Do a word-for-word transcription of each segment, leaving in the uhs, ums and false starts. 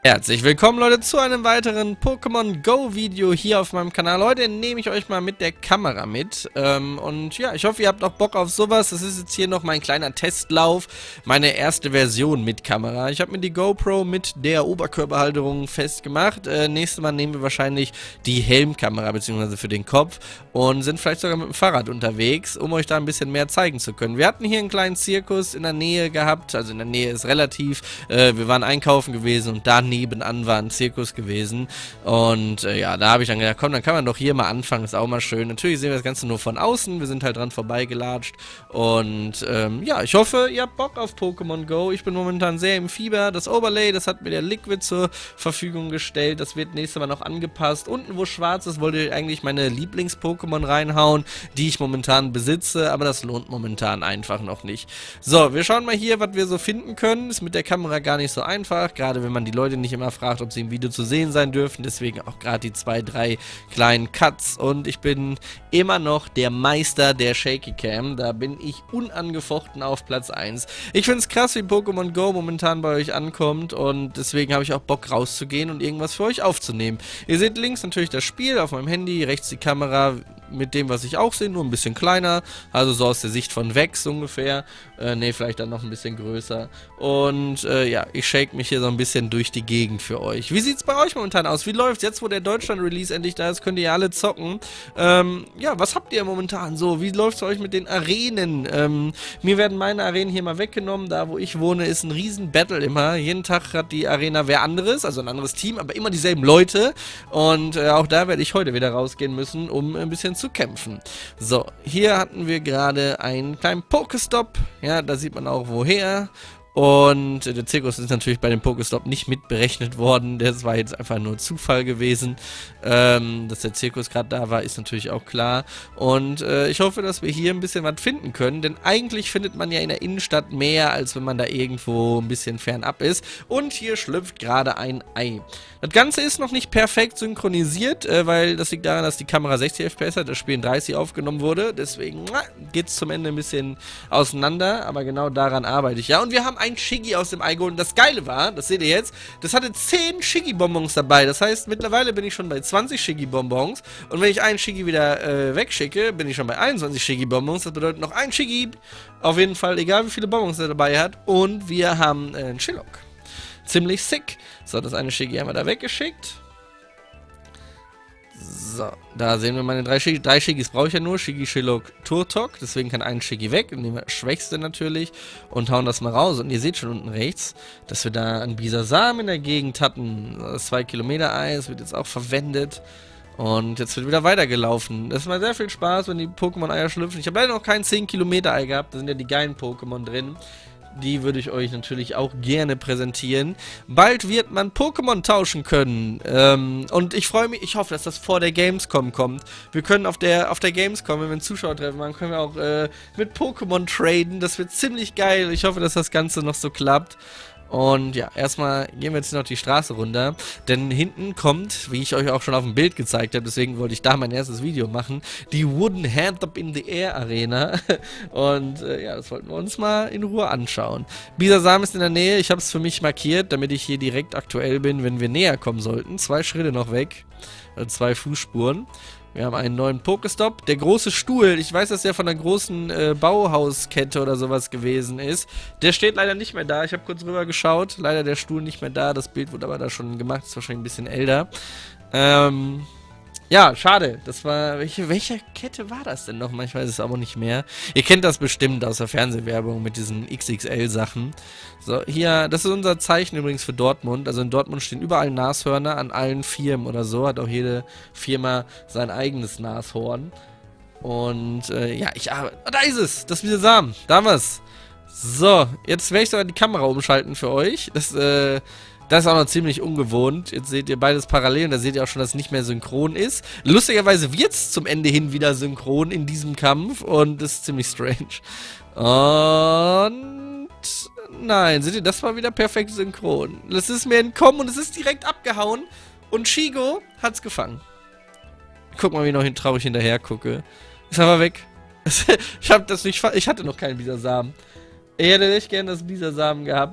Herzlich willkommen, Leute, zu einem weiteren Pokémon Go Video hier auf meinem Kanal. Heute nehme ich euch mal mit der Kamera mit ähm, und ja, ich hoffe, ihr habt auch Bock auf sowas. Das ist jetzt hier noch mein kleiner Testlauf, meine erste Version mit Kamera. Ich habe mir die GoPro mit der Oberkörperhalterung festgemacht. Äh, nächstes Mal nehmen wir wahrscheinlich die Helmkamera bzw. für den Kopf und sind vielleicht sogar mit dem Fahrrad unterwegs, um euch da ein bisschen mehr zeigen zu können. Wir hatten hier einen kleinen Zirkus in der Nähe gehabt, also in der Nähe ist relativ. Äh, wir waren einkaufen gewesen und da nebenan war ein Zirkus gewesen und äh, ja, da habe ich dann gedacht, komm, dann kann man doch hier mal anfangen, ist auch mal schön. Natürlich sehen wir das Ganze nur von außen, wir sind halt dran vorbeigelatscht und ähm, ja, ich hoffe, ihr habt Bock auf Pokémon Go. Ich bin momentan sehr im Fieber. Das Overlay, das hat mir der Liquid zur Verfügung gestellt, das wird nächstes Mal noch angepasst. Unten, wo schwarz ist, wollte ich eigentlich meine Lieblings-Pokémon reinhauen, die ich momentan besitze, aber das lohnt momentan einfach noch nicht. So, wir schauen mal hier, was wir so finden können. Ist mit der Kamera gar nicht so einfach, gerade wenn man die Leute nicht immer fragt, ob sie im Video zu sehen sein dürfen, deswegen auch gerade die zwei, drei kleinen Cuts und ich bin immer noch der Meister der Shaky Cam, da bin ich unangefochten auf Platz eins. Ich finde es krass, wie Pokémon Go momentan bei euch ankommt und deswegen habe ich auch Bock rauszugehen und irgendwas für euch aufzunehmen. Ihr seht links natürlich das Spiel auf meinem Handy, rechts die Kamera mit dem, was ich auch sehe, nur ein bisschen kleiner, also so aus der Sicht von Vex ungefähr, äh, ne, vielleicht dann noch ein bisschen größer und äh, ja, ich shake mich hier so ein bisschen durch die Gegend für euch. Wie sieht es bei euch momentan aus? Wie läuft's jetzt, wo der Deutschland-Release endlich da ist, könnt ihr ja alle zocken. Ähm, ja, was habt ihr momentan so? Wie läuft's bei euch mit den Arenen? Ähm, mir werden meine Arenen hier mal weggenommen, da wo ich wohne ist ein riesen Battle immer, jeden Tag hat die Arena wer anderes, also ein anderes Team, aber immer dieselben Leute und äh, auch da werde ich heute wieder rausgehen müssen, um ein bisschen zu zu kämpfen. So, hier hatten wir gerade einen kleinen Pokestop. Ja, da sieht man auch woher. Und der Zirkus ist natürlich bei dem Pokestop nicht mitberechnet worden. Das war jetzt einfach nur Zufall gewesen. Ähm, dass der Zirkus gerade da war, ist natürlich auch klar. Und äh, ich hoffe, dass wir hier ein bisschen was finden können. Denn eigentlich findet man ja in der Innenstadt mehr, als wenn man da irgendwo ein bisschen fernab ist. Und hier schlüpft gerade ein Ei. Das Ganze ist noch nicht perfekt synchronisiert, äh, weil das liegt daran, dass die Kamera sechzig F P S hat, das Spiel in dreißig aufgenommen wurde. Deswegen geht es zum Ende ein bisschen auseinander. Aber genau daran arbeite ich. Ja, und wir haben ein Shiggy aus dem Ei geholt. Und das Geile war, das seht ihr jetzt, das hatte zehn Shiggy-Bonbons dabei. Das heißt, mittlerweile bin ich schon bei zwanzig Shiggy-Bonbons. Und wenn ich einen Shiggy wieder äh, wegschicke, bin ich schon bei einundzwanzig Shiggy-Bonbons. Das bedeutet noch ein Shiggy. Auf jeden Fall, egal wie viele Bonbons er dabei hat. Und wir haben äh, einen Shillock. Ziemlich sick. So, das eine Shiggy haben wir da weggeschickt. So, da sehen wir meine drei Shiggy. Drei Shiggys brauche ich ja nur. Shiggy, Shillock, Turtok. Deswegen kann ein Shiggy weg. Und nehmen wir das Schwächste natürlich. Und hauen das mal raus. Und ihr seht schon unten rechts, dass wir da einen Bisasam in der Gegend hatten. Das zwei Kilometer Eis wird jetzt auch verwendet. Und jetzt wird wieder weitergelaufen. Das macht sehr viel Spaß, wenn die Pokémon-Eier schlüpfen. Ich habe leider noch kein zehn Kilometer Ei gehabt. Da sind ja die geilen Pokémon drin. Die würde ich euch natürlich auch gerne präsentieren. Bald wird man Pokémon tauschen können. Ähm, und ich freue mich, ich hoffe, dass das vor der Gamescom kommt. Wir können auf der, auf der Gamescom, wenn wir einen Zuschauertreffen machen, können wir auch äh, mit Pokémon traden. Das wird ziemlich geil. Ich hoffe, dass das Ganze noch so klappt. Und ja, erstmal gehen wir jetzt noch die Straße runter, denn hinten kommt, wie ich euch auch schon auf dem Bild gezeigt habe, deswegen wollte ich da mein erstes Video machen, die Wooden Hand Up in the Air Arena. Und äh, ja, das wollten wir uns mal in Ruhe anschauen. Bisasam ist in der Nähe, ich habe es für mich markiert, damit ich hier direkt aktuell bin, wenn wir näher kommen sollten. Zwei Schritte noch weg, äh, zwei Fußspuren. Wir haben einen neuen Pokestop. Der große Stuhl, ich weiß, dass der von einer großen äh, Bauhauskette oder sowas gewesen ist. Der steht leider nicht mehr da. Ich habe kurz rüber geschaut. Leider der Stuhl nicht mehr da. Das Bild wurde aber da schon gemacht. Ist wahrscheinlich ein bisschen älter. Ähm... Ja, schade. Das war. Welche, welche Kette war das denn nochmal? Ich weiß es aber nicht mehr. Ihr kennt das bestimmt aus der Fernsehwerbung mit diesen X X L-Sachen. So, hier, das ist unser Zeichen übrigens für Dortmund. Also in Dortmund stehen überall Nashörner an allen Firmen oder so. Hat auch jede Firma sein eigenes Nashorn. Und äh, ja, ich arbeite. Oh, da ist es! Das Bisasam. Da haben wir's. So, jetzt werde ich sogar die Kamera umschalten für euch. Das, äh. Das ist auch noch ziemlich ungewohnt. Jetzt seht ihr beides parallel und da seht ihr auch schon, dass es nicht mehr synchron ist. Lustigerweise wird es zum Ende hin wieder synchron in diesem Kampf und das ist ziemlich strange. Und nein, seht ihr, das war wieder perfekt synchron. Das ist mir entkommen und es ist direkt abgehauen und Shigo hat's gefangen. Guck mal, wie ich noch hin traurig hinterher gucke. Ist aber weg. Ich hab das nicht, ich hatte noch keinen Bisasam. Ich hätte nicht gern das Bisasam gehabt.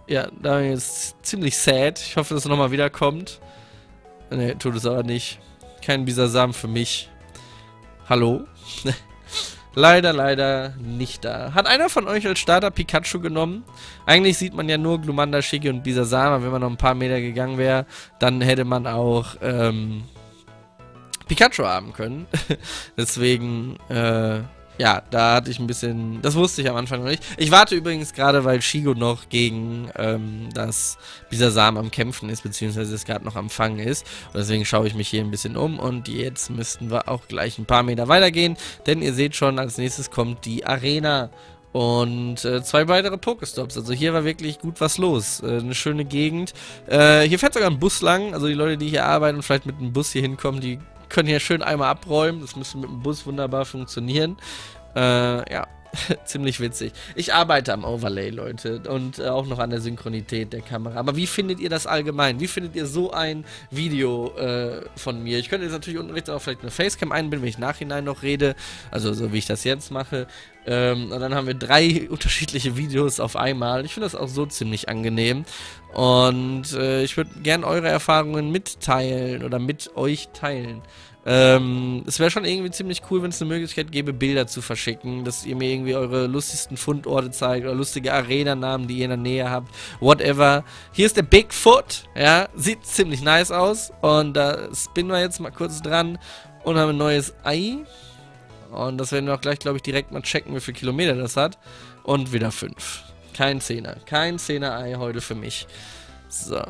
Ja, da bin ich jetzt ziemlich sad. Ich hoffe, dass es nochmal wiederkommt. Ne, tut es aber nicht. Kein Bisasam für mich. Hallo? Leider, leider nicht da. Hat einer von euch als Starter Pikachu genommen? Eigentlich sieht man ja nur Glumanda, Shiggy und Bisasam, aber wenn man noch ein paar Meter gegangen wäre, dann hätte man auch ähm, Pikachu haben können. Deswegen, äh, ja, da hatte ich ein bisschen, das wusste ich am Anfang noch nicht. Ich warte übrigens gerade, weil Shigo noch gegen ähm, das Bisasam am Kämpfen ist, beziehungsweise es gerade noch am Fangen ist. Und deswegen schaue ich mich hier ein bisschen um und jetzt müssten wir auch gleich ein paar Meter weitergehen, denn ihr seht schon, als nächstes kommt die Arena. Und äh, zwei weitere Pokestops. Also hier war wirklich gut was los. Äh, eine schöne Gegend. Äh, hier fährt sogar ein Bus lang. Also die Leute, die hier arbeiten und vielleicht mit einem Bus hier hinkommen, die können hier schön einmal abräumen. Das müsste mit dem Bus wunderbar funktionieren. Äh, ja, ziemlich witzig. Ich arbeite am Overlay, Leute. Und äh, auch noch an der Synchronität der Kamera. Aber wie findet ihr das allgemein? Wie findet ihr so ein Video äh, von mir? Ich könnte jetzt natürlich unten rechts auch vielleicht eine Facecam einbinden, wenn ich nachhinein noch rede. Also so wie ich das jetzt mache. Ähm, und dann haben wir drei unterschiedliche Videos auf einmal. Ich finde das auch so ziemlich angenehm. Und äh, ich würde gerne eure Erfahrungen mitteilen oder mit euch teilen. Ähm, es wäre schon irgendwie ziemlich cool, wenn es eine Möglichkeit gäbe, Bilder zu verschicken, dass ihr mir irgendwie eure lustigsten Fundorte zeigt oder lustige Arena-Namen, die ihr in der Nähe habt, whatever. Hier ist der Bigfoot, ja, sieht ziemlich nice aus und da spinnen wir jetzt mal kurz dran und haben ein neues Ei. Und das werden wir auch gleich, glaube ich, direkt mal checken, wie viele Kilometer das hat. Und wieder fünf. Kein Zehner. Kein Zehner-Ei heute für mich. So.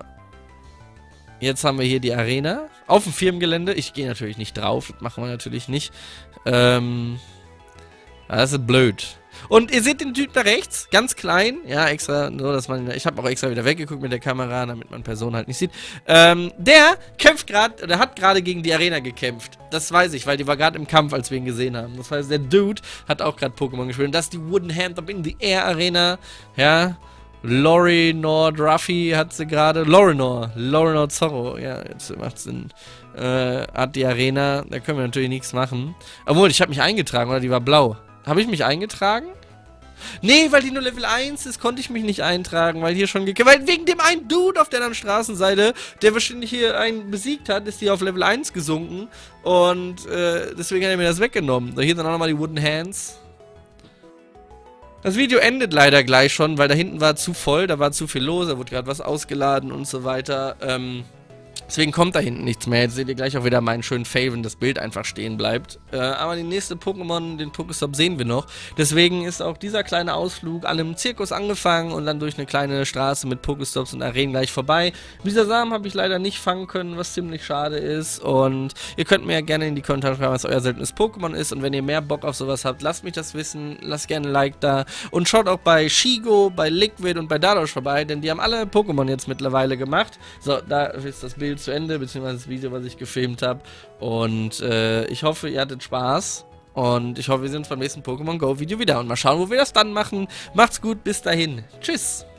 Jetzt haben wir hier die Arena. Auf dem Firmengelände. Ich gehe natürlich nicht drauf. Das machen wir natürlich nicht. Ähm. Das ist blöd. Und ihr seht den Typ da rechts, ganz klein, ja, extra, so dass man, ich habe auch extra wieder weggeguckt mit der Kamera, damit man Personen halt nicht sieht. Ähm, der kämpft gerade, oder hat gerade gegen die Arena gekämpft. Das weiß ich, weil die war gerade im Kampf, als wir ihn gesehen haben. Das heißt, der Dude hat auch gerade Pokémon gespielt. Und das ist die Wooden Hand Up in the Air Arena, ja. Lorinor Druffy hat sie gerade, Lorinor, Lorinor Zorro, ja, jetzt macht Sinn. Äh, hat die Arena, da können wir natürlich nichts machen. Obwohl, ich habe mich eingetragen, oder die war blau. Habe ich mich eingetragen? Nee, weil die nur Level eins ist, konnte ich mich nicht eintragen, weil hier schon gekämpft, weil wegen dem einen Dude auf der anderen Straßenseite, der wahrscheinlich hier einen besiegt hat, ist die auf Level eins gesunken und äh, deswegen hat er mir das weggenommen. So, hier sind auch nochmal die Wooden Hands. Das Video endet leider gleich schon, weil da hinten war zu voll, da war zu viel los, da wurde gerade was ausgeladen und so weiter. Ähm, deswegen kommt da hinten nichts mehr. Jetzt seht ihr gleich auch wieder meinen schönen Fail, wenn das Bild einfach stehen bleibt. Äh, aber die nächste Pokémon, den Pokestop sehen wir noch. Deswegen ist auch dieser kleine Ausflug an einem Zirkus angefangen und dann durch eine kleine Straße mit Pokestops und Arenen gleich vorbei. Bisasam habe ich leider nicht fangen können, was ziemlich schade ist. Und ihr könnt mir ja gerne in die Kommentare schreiben, was euer seltenes Pokémon ist. Und wenn ihr mehr Bock auf sowas habt, lasst mich das wissen. Lasst gerne ein Like da. Und schaut auch bei Shigo, bei Liquid und bei Dadosh vorbei, denn die haben alle Pokémon jetzt mittlerweile gemacht. So, da ist das Bild zu Ende, beziehungsweise das Video, was ich gefilmt habe. Und äh, ich hoffe, ihr hattet Spaß. Und ich hoffe, wir sehen uns beim nächsten Pokémon Go Video wieder. Und mal schauen, wo wir das dann machen. Macht's gut, bis dahin. Tschüss.